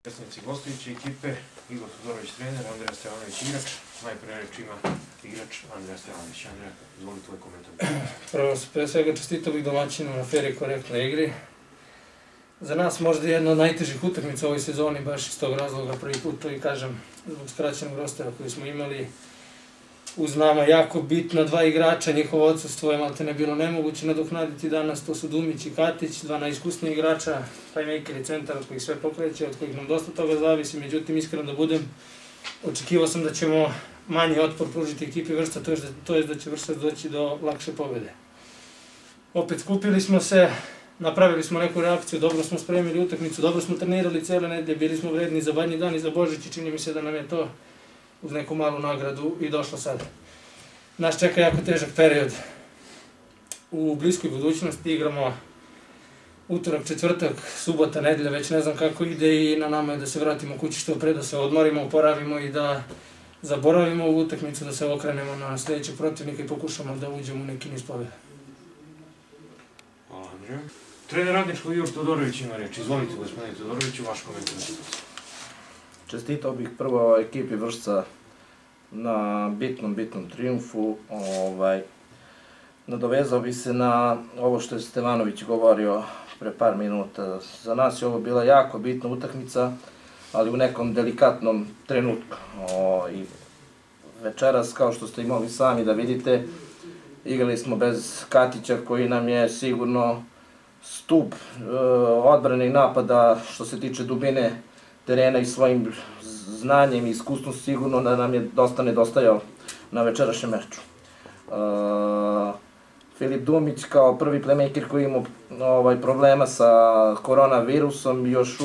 Predstavnici gostujuće ekipe, Igor Todorović trener, Andreja Stevanović igrač. Najpre reč ima igrač Andreja Stevanović. Andreja, izvoli tvoj komentar. Prvo se pre svega čestitao bih domaćinu na fer i korektnoj igri. Za nas možda jedna od najtežih utakmica u ovoj sezoni, baš iz tog razloga prvi put to i kažem, zbog skraćenog rostera koji smo imali. Uz nama jako bitna dva igrača, njihovo odsustvo je malte ne bilo nemoguće nadoknaditi danas, to su Dumić i Katić, dva najiskusniji igrača, playmaker i centar koji sve pokreće, od kojih nam dosta toga zavisi, međutim iskreno da budem, očekivao sam da ćemo manji otpor pružiti ekipi Vršca, to je da će Vršac doći do lakše pobjede. Opet skupili smo se, napravili smo neku reakciju, dobro smo spremili utakmicu, dobro smo trenirali cele nedelje, bili smo vredni za Badnji dan i za Božić i čini mi se da nam je to uz neku malu nagradu i došlo sada. Nas čeka jako težak period. U bliskoj budućnosti igramo utorak, četvrtak, subota, nedelja, već ne znam kako ide i na nama je da se vratimo kući što pre, da se odmorimo, oporavimo i da zaboravimo ovu utakmicu, da se okrenemo na sljedećeg protivnika i pokušamo da uđemo u neki niz pobjeda. Hvala, Andrija. Trener radničkog Igor Todorović ima reč. Izvolite, gospodine Todoroviću, vaš komentar. Čestitao bih prvo ekipi Vršca na bitnom trijumfu. Nadovezao bih se na ovo što je Stevanović govorio pre par minuta. Za nas je ovo bila jako bitna utakmica, ali u nekom delikatnom trenutku. I večeras, kao što ste imali sami da vidite, igrali smo bez Katića koji nam je sigurno stup odbrane i napada što se tiče dubine terena i svojim znanjem i iskustvom sigurno da nam je dosta nedostajao na večerašnjem meču. Filip Dumić kao prvi playmaker koji ima problema sa koronavirusom još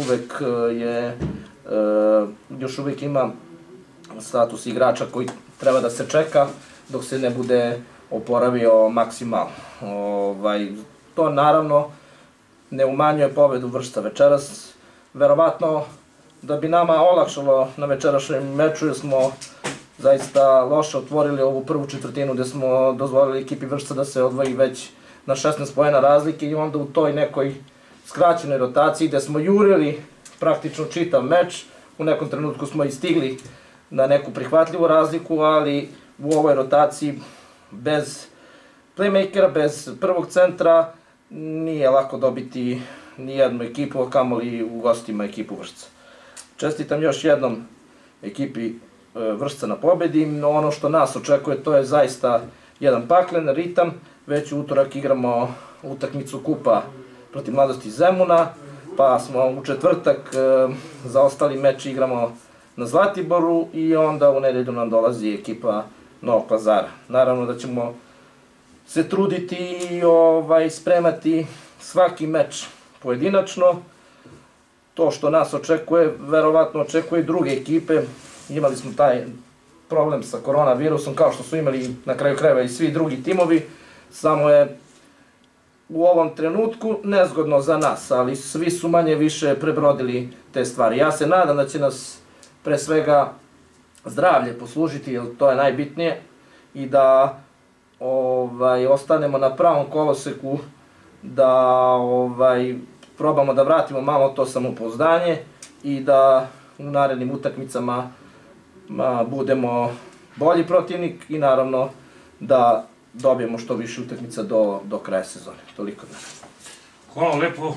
uvek ima status igrača koji treba da se čeka dok se ne bude oporavio maksimalno. To naravno ne umanjuje pobedu Vršca večeras. Verovatno da bi nama olakšalo na večerašnjem meču jer smo zaista loše otvorili ovu prvu četvrtinu gde smo dozvolili ekipi Vršca da se odvoji već na 16 poena razlike i onda u toj nekoj skraćenoj rotaciji gde smo jurili praktično čitav meč. U nekom trenutku smo i stigli na neku prihvatljivu razliku, ali u ovoj rotaciji bez playmakera, bez prvog centra nije lako dobiti nijednu ekipu, a kamoli u gostima ekipu Vršca. Čestitam još jednom ekipi Vršca na pobedi, no ono što nas očekuje to je zaista jedan paklen ritam, već u utorak igramo utakmicu kupa protiv Mladosti Zemuna, pa smo u četvrtak zaostali meč igramo na Zlatiboru i onda u nedelju nam dolazi ekipa Novog Pazara. Naravno da ćemo se truditi i spremati svaki meč pojedinačno. To što nas očekuje, verovatno očekuje i druge ekipe. Imali smo taj problem sa koronavirusom, kao što su imali na kraju krajeva i svi drugi timovi. Samo je u ovom trenutku nezgodno za nas, ali svi su manje više prebrodili te stvari. Ja se nadam da će nas pre svega zdravlje poslužiti, jer to je najbitnije, i da ostanemo na pravom koloseku, da probamo da vratimo malo to samopouzdanje i da u narednim utakmicama budemo bolji protivnik i naravno da dobijemo što više utakmica do kraja sezone. Toliko da. Hvala lepo.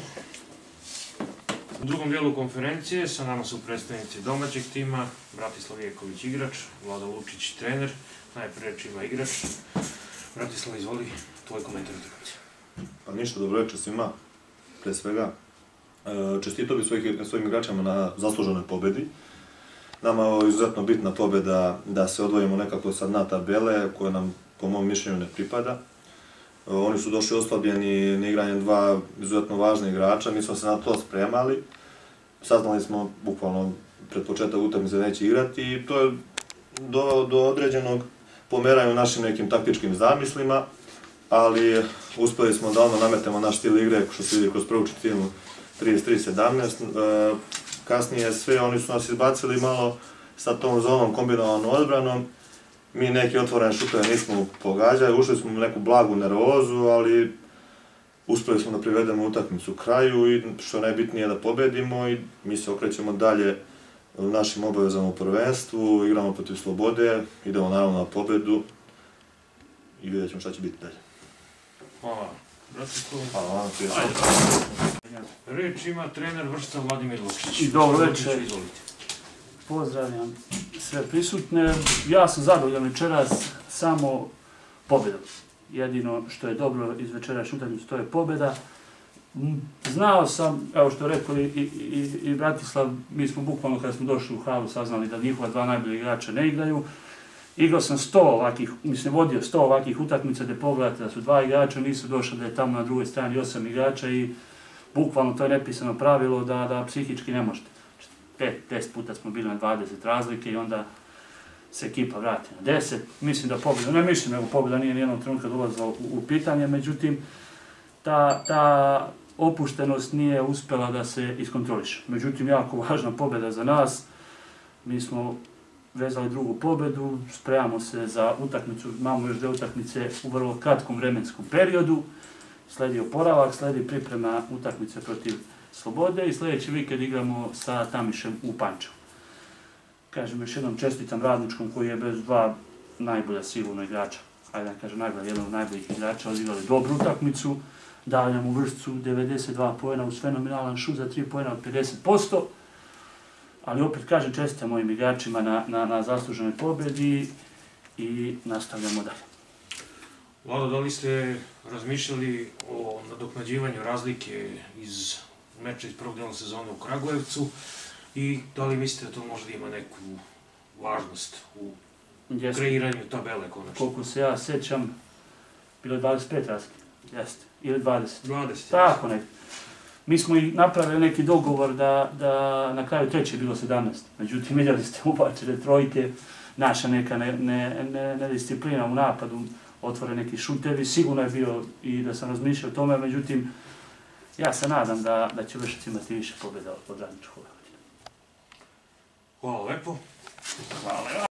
U drugom dijelu konferencije sa nama su predstavnici domaćeg tima, Bratislav Jeković igrač, Vlado Lučić trener. Najpre reč ima igrač. Bratislav, izvoli tvoj komentar utakmice. Pa ništa, dobro večer svima. Pre svega, čestitao bih svojim igračama na zasluženoj pobedi. Nama je izuzetno bitna pobeda da se odvojimo nekako sad na tabele, koje nam po mom mišljenju ne pripada. Oni su došli oslabljeni na igranje dva izuzetno važna igrača, mi smo se na to spremali. Saznali smo bukvalno pred početak utakmice da neće igrati i to je do određenog pomeranja u našim nekim taktičkim zamislima, ali uspeli smo da ono nametemo naš stil igre, što se vidi kroz prvu četvrtinu 33-17. Kasnije sve oni su nas izbacili malo sa tom zonom kombinovanom odbranom. Mi neke otvorene šutove nismo pogađali, ušli smo u neku blagu nervozu, ali uspjeli smo da privedemo utakmicu kraju i što je najbitnije da pobedimo i mi se okrećemo dalje našim obavezama u prvenstvu, igramo protiv Slobode, idemo naravno na pobedu i vidjet ćemo šta će biti dalje. Hvala. Bratislav. Hvala vam, Reč ima trener Vršca Vladimir Lukić. Dobro večer. Izvolite. Pozdravljam sve prisutne. Ja sam zadovoljan večeras samo pobjedom. Jedino što je dobro iz večerašnje utakmice to je pobjeda. Znao sam, evo što je rekao i Bratislav, mi smo bukvalno kada smo došli u halu saznali da njihova dva najbolja igrača ne igraju. Igrao sam 100 ovakvih, vodio 100 ovakvih utakmica gdje pogledate da su dva igrača, nisu došli da je tamo na drugoj strani 8 igrača i bukvalno to je nepisano pravilo da psihički ne možete. 5-10 puta smo bili na 20 razlike i onda se ekipa vrati na 10. Mislim da pobjeda, ne mislim nego pobjeda nije nijednog trenutka dolazila u pitanje, međutim ta opuštenost nije uspjela da se iskontroliše. Međutim, jako važna pobjeda za nas. Mi smo vezali drugu pobjedu, spremamo se za utakmicu, imamo još 2 utakmice u vrlo kratkom vremenskom periodu. Slijedi oporavak, slijedi priprema utakmice protiv Slobode i sljedeći vikend igramo sa Tamišem u Pančevu. Kažem, još jednom čestitam Radničkom koji je bez dva najbolja sigurno igrača. Hajde da kažem najbolja, jedan od najboljih igrača, odigrali dobru utakmicu, dali nam u Vršcu 92 poena uz fenomenalan šut za 3 poena od 50%. Ali opet kažem čestitam mojim igračima na zasluženoj pobjedi i nastavljamo dalje. Vlado, da li ste razmišljali o nadoknađivanju razlike iz meča iz prvog dela sezone u Kragujevcu i da li mislite da to možda ima neku važnost u kreiranju tabele konačno? Koliko se ja sjećam, bilo je 25 razlike, jeste, ili 20. 20. Tako nekako. Mi smo i napravili neki dogovor da na kraju treće je bilo 17. Međutim, vidjeli ste ubačene trojke, naša neka nedisciplina u napadu, otvore neki šutevi, sigurno je bio i da sam razmišljao o tome, međutim, ja se nadam da će Vršac imati više pobjeda od Radničkog. Hvala lepo. Hvala.